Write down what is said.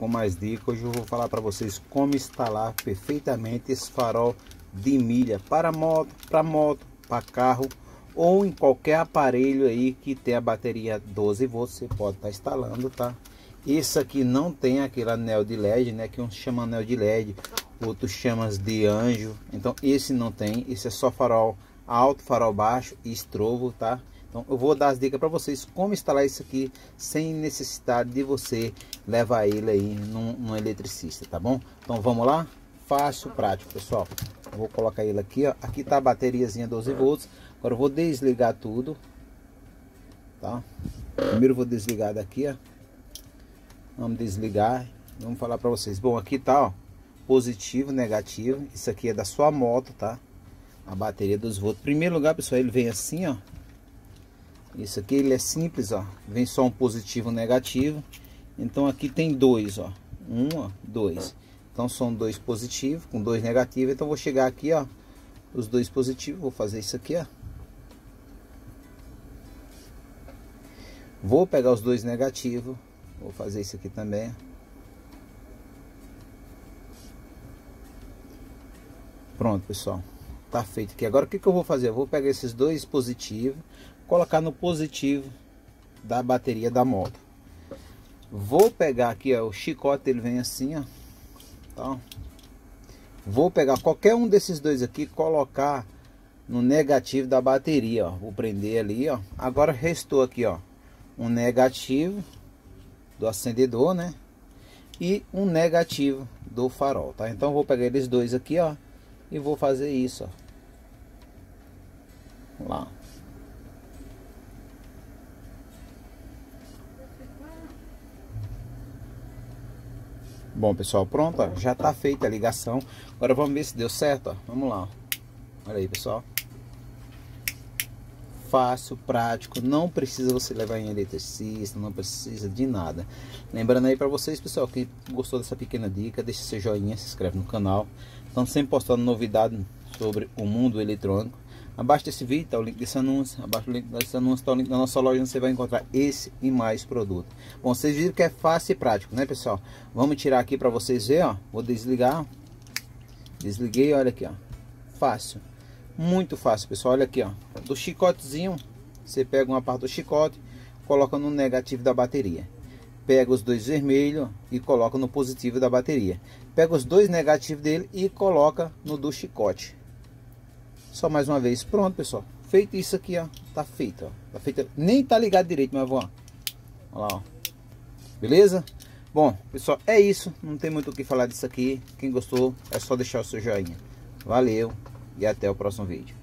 com mais dicas. Hoje eu vou falar para vocês como instalar perfeitamente esse farol de milha para moto, para carro ou em qualquer aparelho aí que tem a bateria 12 volts. Você pode estar instalando, tá? Esse aqui não tem aquele anel de LED, né? Que uns chamam anel de LED, outros chamam de anjo. Então esse não tem, esse é só farol alto, farol baixo e estrobo, tá? Então eu vou dar as dicas para vocês como instalar isso aqui sem necessidade de você levar ele aí num eletricista, tá bom? Então vamos lá? Fácil, prático, pessoal. Eu vou colocar ele aqui, ó. Aqui tá a bateriazinha 12 volts. Agora eu vou desligar tudo, tá? Primeiro eu vou desligar daqui, ó. Vamos desligar. Vamos falar para vocês. Bom, aqui tá, ó, positivo, negativo. Isso aqui é da sua moto, tá? A bateria dos volts. Em primeiro lugar, pessoal, ele vem assim, ó. Isso aqui ele é simples, ó. Vem só um positivo e um negativo. Então aqui tem dois, ó. Um, ó, dois. Então são dois positivos com dois negativos. Então vou chegar aqui, ó, os dois positivos. Vou fazer isso aqui, ó. Vou pegar os dois negativos. Vou fazer isso aqui também. Pronto, pessoal. Tá feito aqui. Agora o que que eu vou fazer? Eu vou pegar esses dois positivos, colocar no positivo da bateria da moto. Vou pegar aqui, ó, o chicote, ele vem assim, ó. Tá? Vou pegar qualquer um desses dois aqui, colocar no negativo da bateria, ó. Vou prender ali, ó. Agora restou aqui, ó, um negativo do acendedor, né? E um negativo do farol, tá? Então eu vou pegar eles dois aqui, ó, e vou fazer isso, ó. Vamos lá. Bom, pessoal, pronto, ó, já tá feita a ligação. Agora vamos ver se deu certo, ó. Vamos lá, ó. Olha aí, pessoal. Fácil, prático, não precisa você levar em eletricista, não precisa de nada. Lembrando aí para vocês, pessoal, que gostou dessa pequena dica, deixa seu joinha, se inscreve no canal. Estamos sempre postando novidades sobre o mundo eletrônico. Abaixo desse vídeo está o link desse anúncio, abaixo do link desse anúncio está o link da nossa loja, onde você vai encontrar esse e mais produtos. Bom, vocês viram que é fácil e prático, né, pessoal? Vamos tirar aqui para vocês verem, ó. Vou desligar. Desliguei, olha aqui, ó. Fácil. Muito fácil, pessoal. Olha aqui, ó. Do chicotezinho, você pega uma parte do chicote, coloca no negativo da bateria. Pega os dois vermelhos e coloca no positivo da bateria. Pega os dois negativos dele e coloca no do chicote. Só mais uma vez. Pronto, pessoal. Feito isso aqui, ó. Tá feito, ó. Tá feito. Nem tá ligado direito, mas vamos, ó. Olha lá, ó. Beleza? Bom, pessoal, é isso. Não tem muito o que falar disso aqui. Quem gostou, é só deixar o seu joinha. Valeu e até o próximo vídeo.